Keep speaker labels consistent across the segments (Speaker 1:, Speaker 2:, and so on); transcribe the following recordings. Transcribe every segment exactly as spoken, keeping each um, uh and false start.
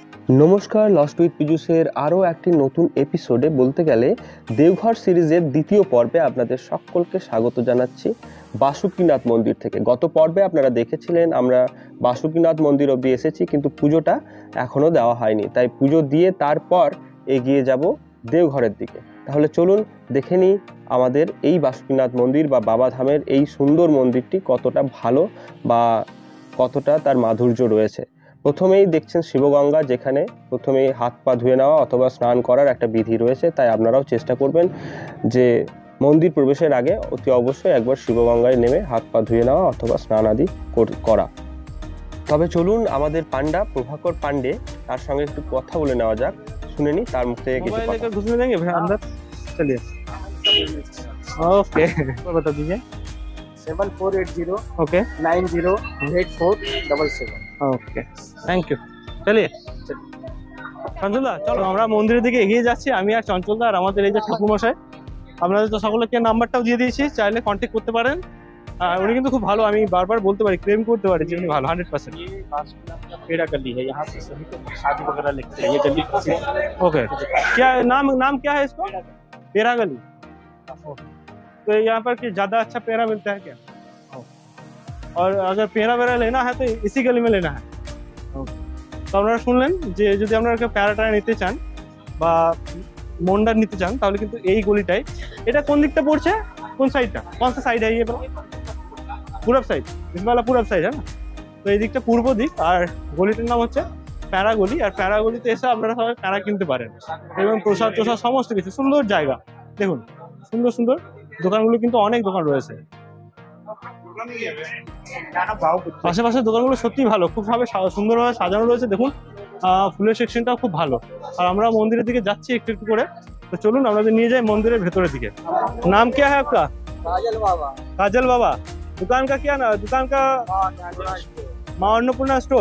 Speaker 1: নমস্কার, lost with পীযূষের আরও একটি নতুন এপিসোডে, বলতে গেলে দেওঘর সিরিজের দ্বিতীয় পর্বে আপনাদের সকলকে স্বাগত জানাচ্ছি বাসুকীনাথ মন্দির থেকে। গত পর্বে আপনারা দেখেছিলেন আমরা বাসুকীনাথ মন্দির অবধি এসেছি, কিন্তু পুজোটা এখনও দেওয়া হয়নি, তাই পুজো দিয়ে তারপর এগিয়ে যাব দেওঘরের দিকে। তাহলে চলুন দেখে নিই আমাদের এই বাসুকীনাথ মন্দির বা বাবাধামের এই সুন্দর মন্দিরটি কতটা ভালো বা কতটা তার মাধুর্য রয়েছে। প্রথমেই দেখছেন শিবগঙ্গা, যেখানে প্রথমেই হাত পা ধুয়ে নেওয়া অথবা স্নান করার একটা বিধি রয়েছে, তাই আপনারাও চেষ্টা করবেন যে মন্দির প্রবেশের আগে অতি অবশ্যই একবার শিবগঙ্গায় নেমে হাত পা ধুয়ে নেওয়া অথবা স্নান আদি করা। তবে চলুন আমাদের পান্ডা প্রভাকর পান্ডে, তার সঙ্গে একটু কথা বলে নেওয়া যাক, শুনে নি তার মুখ থেকে কিছু কথা।
Speaker 2: घुसने देंगे अंदर, चलिए ओके बता दीजिए।
Speaker 3: Seven four eight zero
Speaker 2: okay
Speaker 3: nine zero eight four double seven
Speaker 2: okay thank you. চলিয়ে চঞ্চলদা চলো, আমরা মন্দিরের দিকে এগিয়ে যাচ্ছি, আমি আর চঞ্চলদা আর আমাদের এই যে ঠাকুরমশাই। আপনাদের তো সকলকে নাম্বারটাও দিয়ে দিয়েছি, চাইলে কন্ট্যাক্ট করতে পারেন। আর উনি কিন্তু খুব ভালো, আমি বারবার বলতে পারি, ক্লেম করতে পারি যে উনি ভালো হান্ड्रेड परसेंट।
Speaker 3: ये बासुकीनाथ का पेड़ा गली है, यहाँ से सभी को शादी वगैरह लिखते हैं। ये गली
Speaker 2: ओके, क्या नाम नाम क्या है इसको? पेड़ा गली। तो यहाँ पर कि ज्यादा अच्छा पेड़ा मिलता है क्या? और अगर पेड़ा वेड़ा लेना है तो इसी गली में लेना है। তো আপনারা শুনলেন যে যদি আপনারা প্যারাটা নিতে চান বা মন্ডার নিতে চান, তাহলে কিন্তু এই গলিটাই। এটা কোন দিকটা পড়ছে, কোন সাইডটা, কোন সা সাইড है ये पूरब साइड, इस वाला पूरब साइड है ना। তো এই দিকটা পূর্ব দিক, আর গলিটার নাম হচ্ছে প্যারা গলি। আর প্যারা গলিতে এসে আপনারা সবাই প্যারা কিনতে পারেন এবং প্রসাদ প্রসাদ সমস্ত কিছু। সুন্দর জায়গা, দেখুন সুন্দর সুন্দর দোকানগুলো, কিন্তু অনেক দোকান রয়েছে আশেপাশের। দোকানগুলো সত্যি ভালো, খুব ভাবে সুন্দরভাবে সাজানো রয়েছে। দেখুন ফুলের সেকশনটাও খুব ভালো। আর আমরা মন্দিরের দিকে যাচ্ছি একটু একটু করে, তো চলুন আপনাদের নিয়ে যাই মন্দিরের ভেতরের দিকে। नाम क्या है आपका?
Speaker 3: काजल बाबा।
Speaker 2: काजल बाबा। दुकान का क्या नाम? दुकान का माँ अन्नपूर्णा स्टोर।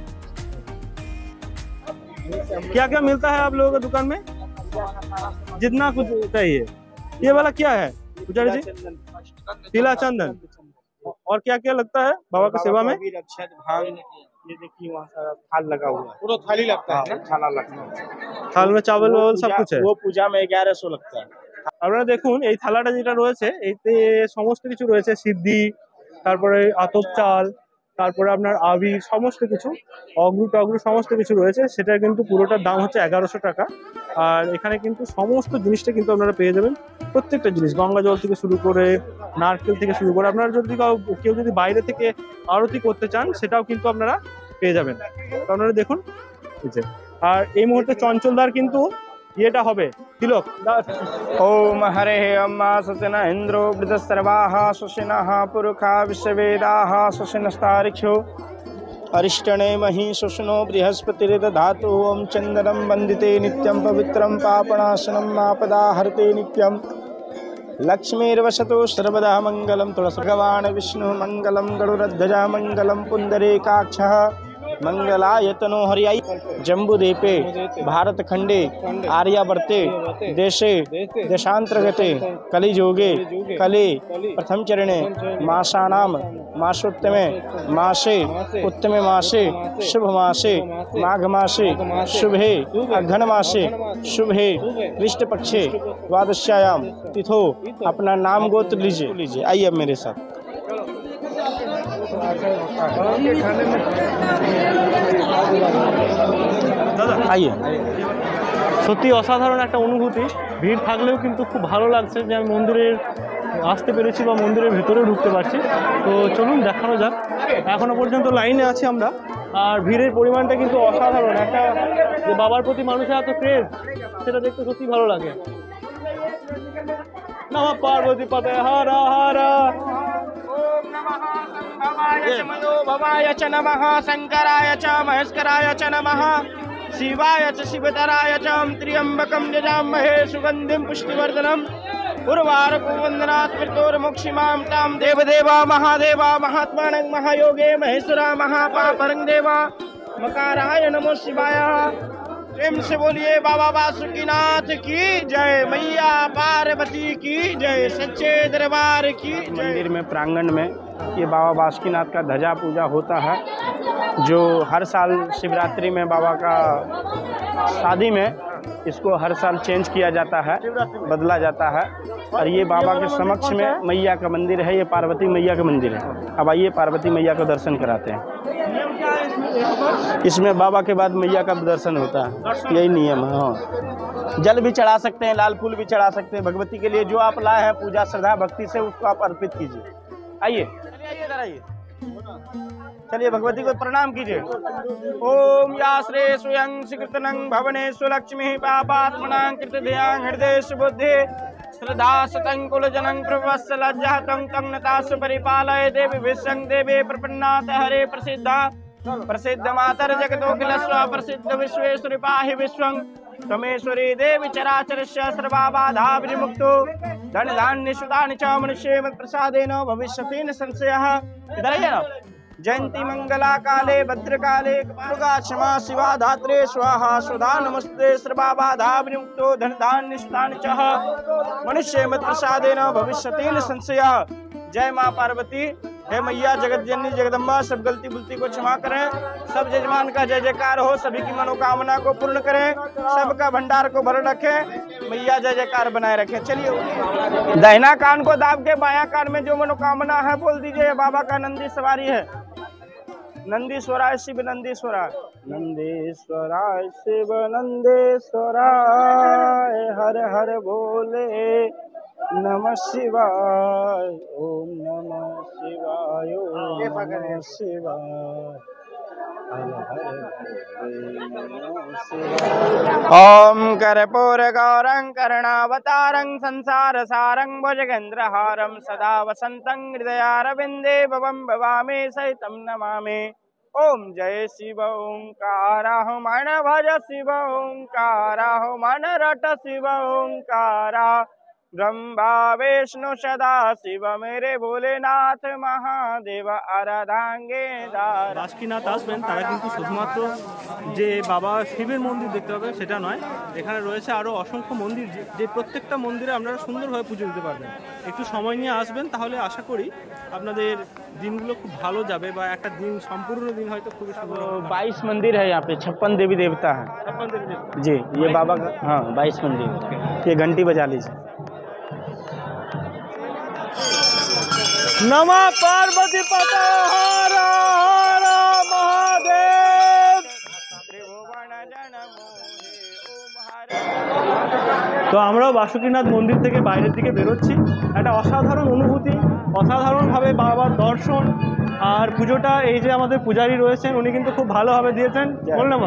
Speaker 2: क्या क्या मिलता है आप लोगों का दुकान में? जितना कुछ चाहिए। ये वाला क्या है पुजारी जी? तिला चंदन। और क्या क्या लगता है बाबा की सेवा में?
Speaker 3: अक्षत भांग, ये देखिए वहाँ सारा थाल लगा हुआ है, पूरा थाली लगता है, थाला लगता है।
Speaker 2: थाल में चावल वावल सब कुछ है।
Speaker 3: वो पूजा में ग्यारह सौ लगता है।
Speaker 2: আপনারা দেখুন এই থালাটা যেটা রয়েছে, এতে সমস্ত কিছু রয়েছে, সিদ্ধি, তারপরে আতপ চাল, তারপরে আপনার আবির, সমস্ত কিছু অগ্রু টগ্রু সমস্ত কিছু রয়েছে। সেটা কিন্তু পুরোটার দাম হচ্ছে এগারোশো টাকা। আর এখানে কিন্তু সমস্ত জিনিসটা কিন্তু আপনারা পেয়ে যাবেন, প্রত্যেকটা জিনিস, গঙ্গা জল থেকে শুরু করে নারকেল থেকে শুরু করে। আপনারা যদি কেউ যদি বাইরে থেকে আরতি করতে চান, সেটাও কিন্তু আপনারা পেয়ে যাবেন। তো আপনারা দেখুন, আর এই মুহূর্তে চঞ্চলদার কিন্তু এটা হবে তিলক।
Speaker 3: ओम हरे अम्मा सुसिना इंद्रो वृद्धसर्वाः सुसिनः पुरुखा विश्ववेदाः सुसिनस्तारिक्षो अरिष्टने महि सुष्णो बृहस्पतिर्दधातु। ओम चंदनं वंदिते नित्यं पवित्रं पापनाशनं आपदा हरते नित्यं। लक्ष्मीर्वसतु सर्वदा मंगलम। तुलसी भगवान विष्णु मंगलम, गरुड़ध्वजा मंगलम, पुंडरीकाक्षः मंगलायतनो हरियाई। जम्बूद्वीपे भारत खंडे आर्यावर्ते देशे देशांतर्गते कलियुगे कले प्रथम चरणे मासानां मासोत्तमे मासे उत्तमे मासे शुभ मासे माघ मासे शुभे अघन मासे शुभे कृष्ण पक्षे द्वादश्यायाम तिथो अपना नाम गोत्र लीजिए लीजिए आइए अब मेरे साथ।
Speaker 2: দাদা আইয়ে, সত্যি অসাধারণ একটা অনুভূতি। ভিড় থাকলেও কিন্তু খুব ভালো লাগছে যে আমি মন্দিরের আসতে পেরেছি বা মন্দিরের ভেতরেও ঢুকতে পারছি। তো চলুন দেখানো যাক। এখনো পর্যন্ত লাইনে আছি আমরা, আর ভিড়ের পরিমাণটা কিন্তু অসাধারণ। একটা যে বাবার প্রতি মানুষের এত ক্রেজ, সেটা দেখতে সত্যি ভালো লাগে। নমঃ পার্বতী পতে হর হর।
Speaker 3: भवाय च नमः, शंकराय च महेश्वराय च नमः, शिवाय च शिवतराय च त्र्यंबकं यजामहे सुगंधिं पुष्टिवर्धनम् उर्वारुकं वन्दनात् मृत्योर्मुक्षिमां तां देवदेवा महादेवा महात्मानं महायोगे महेश्वरा महापापरं देवा मकाराय नमो शिवाय। प्रेम से बोलिए बाबा बासुकीनाथ की जय, मैया पार्वती की जय, सच्चे दरबार की जय। मंदिर में प्रांगण में ये बाबा बासुकीनाथ का ध्वजा पूजा होता है। जो हर साल शिवरात्रि में बाबा का शादी में इसको हर साल चेंज किया जाता है, बदला जाता है। और ये बाबा के समक्ष में मैया का मंदिर है, ये पार्वती मैया का मंदिर है। अब आइए पार्वती मैया का दर्शन कराते हैं। इसमें बाबा के बाद मैया का दर्शन होता है, यही नियम है। हाँ, जल भी चढ़ा सकते हैं, लाल फूल भी चढ़ा सकते हैं भगवती के लिए। जो आप लाए हैं पूजा श्रद्धा भक्ति से उसको आप अर्पित कीजिए। आइए चलिए इधर आइए, चलिए भगवती को प्रणाम कीजिए। ओम या श्री स्वयं सुकृतनं भवने सुलक्ष्मी पापात्मनां कृतधियां हृदय सुबुद्धि श्रद्धा सतं कुलजनं प्रवत्सलज्जातं तं नतासु परिपालय देवी विश्वं देवी प्रपन्नात हरे प्रसिद्धा प्रसिद्ध मातर जगतोखिलस्व प्रसिद्ध विश्वेश्वरी पाहि विश्वं तमेश्वरी देवी चराचरस्य सर्वबाधा विमुक्तो धन धान्य सुधानि च मनुष्ये मत् प्रसादेन भविष्यति न संशयः। इधर आइए ना। जयंती मंगला काले भद्रकाले दुर्गा क्षमा शिवा धात्रे स्वाहा सुधा नमस्ते सर्वबाधा विमुक्तो धन धान्य सुधानि च मनुष्ये मत् प्रसादेन भविष्यति न संशयः। जय माँ पार्वती, हे मैया जगत जननी जगदम्बा, सब गलती बुलती को क्षमा करें, सब जजमान का जय जयकार हो, सभी की मनोकामना को पूर्ण करें, सबका भंडार को भर रखें, मैया जय जयकार बनाए रखें। चलिए दाहिना कान को दाब के बायां कान में जो मनोकामना है बोल दीजिए। बाबा का नंदी सवारी है, नंदीश्वराय शिव नंदीश्वराय, नंदीश्वराय शिव नंदीश्वराय, हर हर बोले नमः शिवाय, ओम नमः शिवाय, ओम नमः शिवाय, हर हर नमः शिवाय। ओम कर्पूर गौरं करुणावतारं संसार सारं भुजगेन्द्रहारं सदा वसन्तं हृदयारविन्दे भवं भवामि सहितं नमामि। ओम जय शिव ओंकारा मन भज शिव ओंकारा मन रट शिव ओंकारा, ब्रह्मा विष्णु सदा शिव मेरे भोलेनाथ महादेव आराधांगे दार।
Speaker 2: বাসুকিনাথ আসবেন তারা কিন্তু শুধুমাত্র যে বাবা শিবের মন্দির দেখতে পাবেন সেটা নয়, এখানে রয়েছে আরও অসংখ্য মন্দির, যে প্রত্যেকটা মন্দিরে আপনারা সুন্দরভাবে পুজো দিতে পারবেন। একটু সময় নিয়ে আসবেন, তাহলে আশা করি আপনাদের দিনগুলো খুব ভালো যাবে, বা একটা দিন সম্পূর্ণ দিন হয়তো খুবই সুন্দর।
Speaker 3: बाईस मंदिर है यहाँ पे, छप्पन देवी देवता है।
Speaker 2: छप्पन देवी देवता
Speaker 3: जी, ये बाबा का हाँ बाईस मंदिर। ये घंटी बजा लीजिए।
Speaker 2: नमः पार्वती पते हर हर महादेव। তো আমরাও বাসুকিনাথ মন্দির থেকে বাইরের দিকে বেরোচ্ছি। একটা অসাধারণ অনুভূতি, অসাধারণভাবে বাবার দর্শন আর পুজোটা। এই যে আমাদের পূজারী রয়েছেন উনি কিন্তু খুব ভালোভাবে দিয়েছেন। বললাম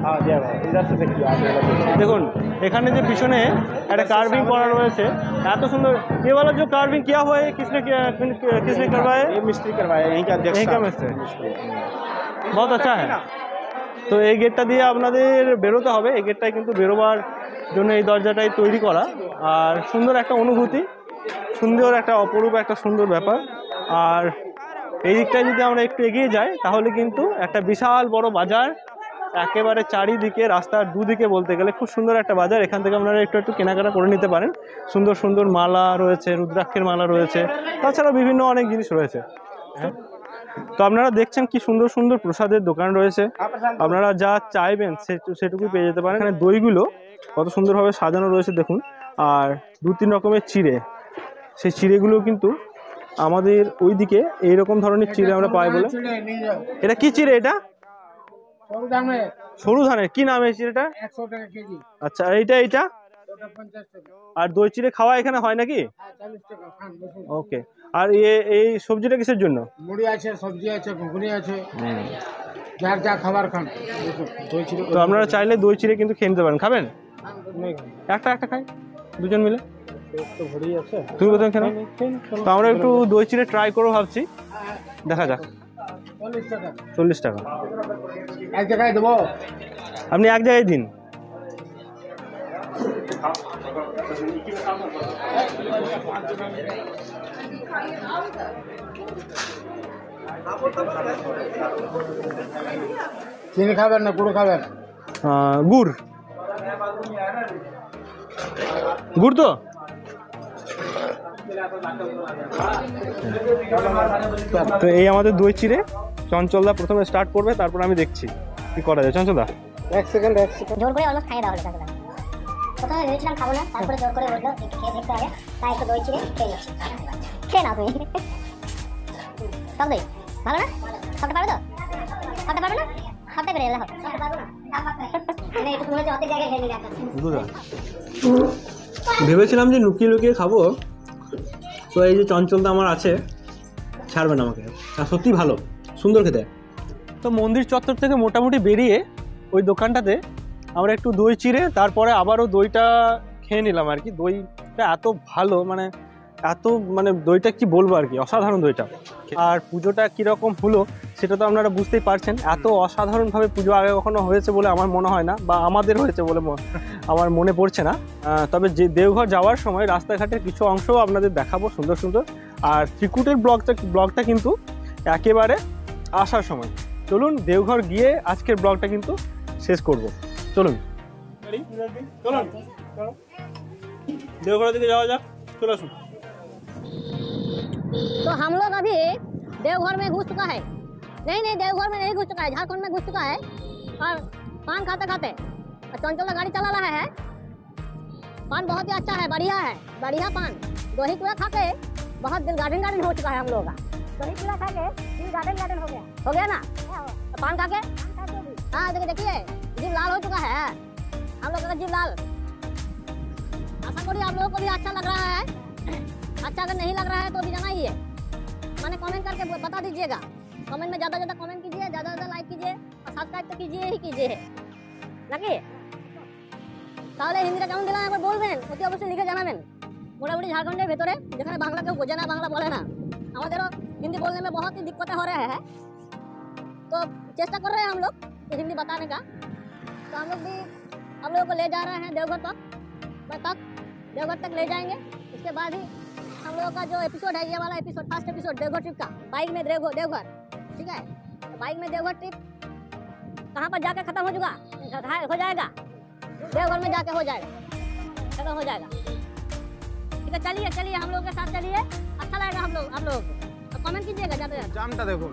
Speaker 2: দেখুন এখানে যে পিছনে একটা কার্ভিং করা রয়েছে, এত সুন্দর। ये वाला जो कार्विंग किया हुआ है किसने किसने करवाया?
Speaker 3: ये मिस्त्री करवाया, यहीं का अध्यक्ष,
Speaker 2: यहीं का मिस्त्री। बहुत अच्छा है। তো এই গেটটা দিয়ে আপনাদের বেরোতে হবে। এই গেটটাই কিন্তু বেরোবার জন্য এই দরজাটাই তৈরি করা। আর সুন্দর একটা অনুভূতি, সুন্দর একটা অপরূপ একটা সুন্দর ব্যাপার। আর এই দিকটায় যদি আমরা একটু এগিয়ে যাই তাহলে কিন্তু একটা বিশাল বড় বাজার, একেবারে চারিদিকে রাস্তার দুদিকে বলতে গেলে খুব সুন্দর একটা বাজার। এখান থেকে আপনারা একটু একটু কেনাকাটা করে নিতে পারেন। সুন্দর সুন্দর মালা রয়েছে, রুদ্রাক্ষের মালা রয়েছে, তাছাড়া বিভিন্ন অনেক জিনিস রয়েছে। তো আপনারা দেখছেন কি সুন্দর সুন্দর প্রসাদের দোকান রয়েছে, আপনারা যা চাইবেন সেটুকুই পেয়ে যেতে পারেন। এখানে দইগুলো কত সুন্দরভাবে সাজানো রয়েছে দেখুন। আর দু তিন রকমের চিড়ে, সেই চিড়েগুলো কিন্তু আমাদের ওইদিকে এইরকম ধরনের চিড়ে আমরা পাই বলে। এটা কি চিড়ে? এটা সরু ধানের। কি নাম এই চিড়েটা? আচ্ছা, এইটা এইটা আর দই চিড়ে খাওয়া এখানে হয় নাকি? ওকে। আর এই সবজিটা কিসের জন্য?
Speaker 4: মুড়ি আছে, সবজি আছে, ঘুগনি আছে, যার যা খাবার খান।
Speaker 2: তো আপনারা চাইলে দই চিড়ে কিন্তু খেয়ে নিতে পারেন। খাবেন? একটা একটা খাই দুজন মিলে। তুমি প্রথমে খেয়ে নাও। তো আমরা একটু দই চিড়ে ট্রাই করবো ভাবছি, দেখা যাক। চল্লিশ টাকা
Speaker 4: এক জায়গায় দেবো,
Speaker 2: আপনি এক জায়গায় দিন।
Speaker 4: চিনি খাবেন না গুড় খাবেন?
Speaker 2: গুড়। গুড় তো তো এই আমাদের দই চিড়ে চঞ্চলদা প্রথমে স্টার্ট করবে, তারপর আমি দেখছি কি করা যায়। চঞ্চলদা
Speaker 3: এক সেকেন্ড এক সেকেন্ড
Speaker 5: জোর করে অলমোস্ট খাইয়ে দেওয়া হলো তাকে। প্রথমে ভেবেছিলাম খাবো না, তারপরে জোর করে বললো একটু খেয়ে দেখতে হবে, তাই একটু দই চিড়ে খেয়ে নিচ্ছি। খেয়ে নাও তুমি। টক দই ভালো না? খাতে পারবে তো? খাতে পারবে না? খাতে পেরে এলে হবে। খাতে পারবো না? একটু তুমি অর্ধেক জায়গায় খেয়ে নিলে
Speaker 2: ভেবেছিলাম যে লুকিয়ে লুকিয়ে খাবো, তো এই যে চঞ্চলদা আমার আছে, ছাড়বে না আমাকে। আর সত্যি ভালো, সুন্দর খেতে। তো মন্দির চত্বর থেকে মোটামুটি বেরিয়ে ওই দোকানটাতে আমরা একটু দই চিড়ে তারপরে আবারও দইটা খেয়ে নিলাম আর কি। দইটা এত ভালো, মানে এত মানে দইটা কি বলবো আর কি, অসাধারণ দইটা। আর পুজোটা কীরকম হলো সেটা তো আপনারা বুঝতেই পারছেন। এত অসাধারণভাবে পুজো আগে কখনো হয়েছে বলে আমার মনে হয় না, বা আমাদের হয়েছে বলে আমার মনে পড়ছে না। তবে যে দেওঘর যাওয়ার সময় রাস্তাঘাটের কিছু অংশও আপনাদের দেখাবো সুন্দর সুন্দর। আর ত্রিকুটের ব্লগটা ব্লগটা কিন্তু একেবারে আসার সময়। চলুন দেওঘর গিয়ে আজকের ব্লগটা কিন্তু শেষ করব। চলুন চলুন देवघर दिखे जाओ जा, चलो सुन।
Speaker 5: तो हम लोग अभी देवघर में घुस चुका है। नहीं नहीं देवघर में नहीं घुस चुका है, झारखंड में घुस चुका है। और पान खाते खाते चंचल गाड़ी चला रहा है। पान बहुत ही अच्छा है, बढ़िया है, बढ़िया पान। दही चूड़ा खा के बहुत दिन गार्डन गार्डन हो चुका है हम लोग का। दही चूड़ा खा के दिल गार्डन गार्डन हो गया, हो गया ना। तो पान खा के हाँ देखिए देखिए जीव लाल हो चुका है हम लोग का, जीव लाल। आशा करिए आप लोगों को भी अच्छा लग रहा है। अच्छा अगर नहीं लग रहा है तो भी जनाइए, मैंने कमेंट करके बता दीजिएगा। कमेंट में ज़्यादा ज़्यादा कमेंट कीजिए, ज़्यादा ज़्यादा लाइक कीजिए और सब्सक्राइब तो कीजिए ही कीजिए নাকি। তাহলে হিন্দিটা কেমন দিলাম একবার বলবেন, অতি অবশ্যই লিখে জানাবেন। মোটামুটি ঝাড়খণ্ডের ভেতরে যেখানে বাংলা কেউ বোঝে না, বাংলা বলে না, আমাদেরও हिंदी बोलने में बहुत ही दिक्कतें हो रहे हैं। तो चेष्टा कर रहे हैं हम लोग हिंदी बताने का। तो हम लोग भी हम लोगों को ले जा रहे हैं देवघर तक, तक देवघर तक ले जाएंगे। इसके बाद ही हम लोगों का जो एपिसोड है, ये वाला episode, first episode Deoghar trip का, बाइक में देवघर देवघर ठीक है। तो बाइक में देवघर ट्रिप कहाँ पर जाकर खत्म हो चुका हो जाएगा, देवघर में जाके हो जाएगा, खत्म हो जाएगा। ठीक है चलिए चलिए हम लोग के साथ चलिए, अच्छा लगेगा हम लोग आप लोगों को। तो कमेंट कीजिएगा ज़्यादा ज़्यादा।
Speaker 3: जामटा देखो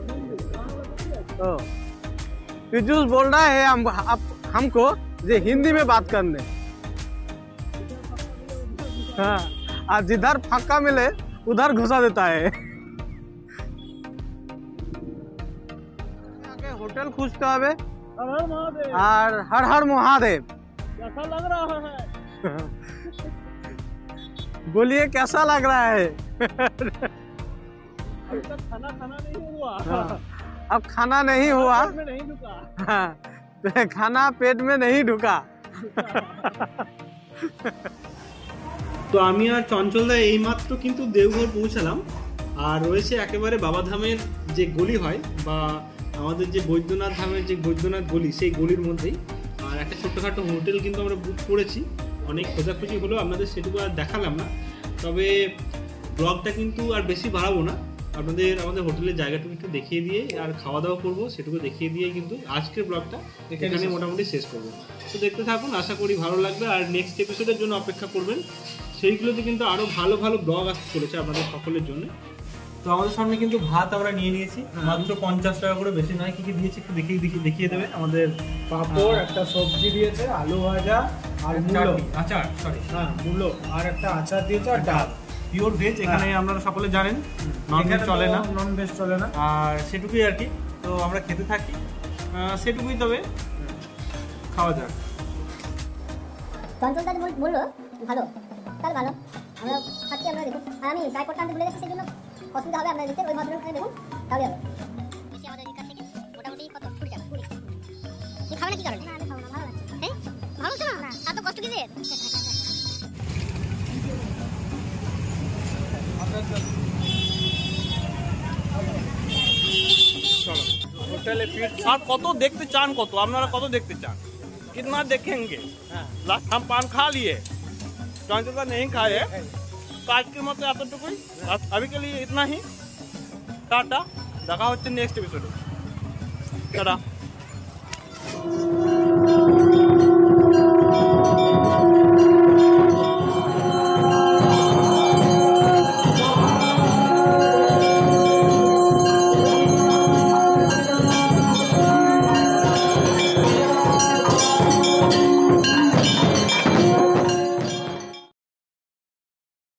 Speaker 3: पीयूष बोल रहा है हम आप हमको जे हिंदी में बात करने। हाँ, आज जिधर फाका मिले उधर घुसा देता है। आगे होटल खुजते হবে और हर हर महादेव।
Speaker 2: कैसा लग रहा है?
Speaker 3: बोलिए कैसा लग रहा है?
Speaker 2: अभी तक खाना खाना नहीं हुआ।
Speaker 3: हाँ, अब खाना नहीं हुआ,
Speaker 2: पेट में नहीं ढुका।
Speaker 3: हाँ, खाना पेट में नहीं ढुका।
Speaker 2: তো আমি আর চঞ্চলদা এইমাত্র কিন্তু দেওঘর পৌঁছালাম, আর রয়েছে একেবারে বাবাধামের যে গলি হয় বা আমাদের যে বৈদ্যনাথ ধামের যে বৈদ্যনাথ গলি, সেই গলির মধ্যেই আর একটা ছোট্টখাটো হোটেল কিন্তু আমরা বুক করেছি। অনেক খোঁজাখুঁজি হলো, আপনাদের সেটুকু আর দেখালাম না। তবে ব্লগটা কিন্তু আর বেশি বাড়াবো না, আপনাদের আমাদের হোটেলের জায়গাটুকু একটু দেখিয়ে দিয়ে আর খাওয়া দাওয়া করবো, সেটুকু দেখিয়ে দিয়ে কিন্তু আজকের ব্লগটা এখানে মোটামুটি শেষ করবো। তো দেখতে থাকুন, আশা করি ভালো লাগবে। আর নেক্সট এপিসোডের জন্য অপেক্ষা করবেন, সেইগুলোতে কিন্তু আরও ভালো ভালো ব্লগ আসতে চলেছে আপনাদের সকলের জন্য। তো আমাদের সামনে কিন্তু ভাত আমরা নিয়ে নিয়েছি, মাত্র পঞ্চাশ টাকা করে, বেশি নয়। কি কি দিয়েছি একটু দেখিয়ে দেখিয়ে দেখিয়ে দেবে আমাদের।
Speaker 4: পাঁপড়, একটা সবজি দিয়েছে, আলু ভাজা আর মূলো,
Speaker 2: আচার, সরি
Speaker 4: হ্যাঁ মূলো, আর একটা আচার দিয়েছে আর ডাল।
Speaker 2: পিওর ভেজ, এখানে আপনারা সকলে জানেন নন ভেজ চলে না,
Speaker 4: নন ভেজ চলে না।
Speaker 2: আর সেটুকুই আর কি। তো আমরা খেতে থাকি, সেটুকুই। তবে খাওয়া যাক।
Speaker 5: চঞ্চল দাদা বললো ভালো, তাহলে ভালো আমরা খাচ্ছি। আমরা দেখুন, আর আমি ট্রাইপডটা আনতে ভুলে গেছি, সেই জন্য অসুবিধা হবে আপনাদের দেখতে। ওই ভদ্রলোককে দেখুন তাহলে হবে। বেশি আমাদের কাছ থেকে মোটামুটি কত কুড়ি টাকা কুড়ি। তুমি খাবে না কি কারণে? না আমি খাবো না, ভালো লাগছে। হ্যাঁ ভালো লাগছে না, এত কষ্ট কিসের?
Speaker 2: আর কত দেখতে চান, কত আপনারা কত দেখতে চান, कितना देखेंगे? लास्ट हम पान खा लिए, चंचल का नहीं खाए, तो आज के मत এতটুকুই। अभी के लिए इतना ही, टाटा। দেখা হচ্ছে নেক্সট এপিসোডে। টাটা।